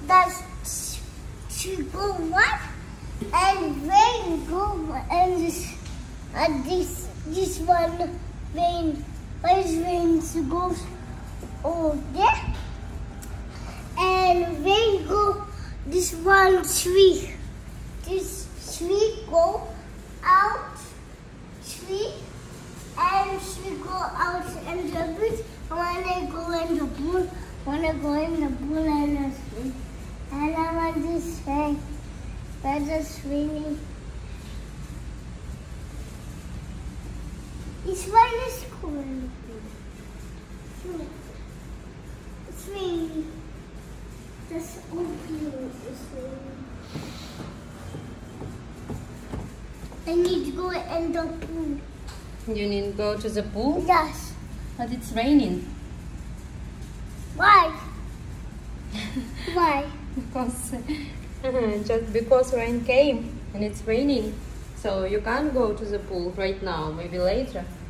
That's to go what? And rain go and this one rain. Where's rain goes over there? And rain go this one tree. This tree go out tree and she go out in the beach. Wanna go in the pool. Wanna go in the pool and swim. And I want to say, where's the swimming? It's right in school. It's raining. That's open. It's raining. I need to go in the pool. You need to go to the pool? Yes. But it's raining. Why? Why? Because just because rain came and it's raining. So you can't go to the pool right now, maybe later.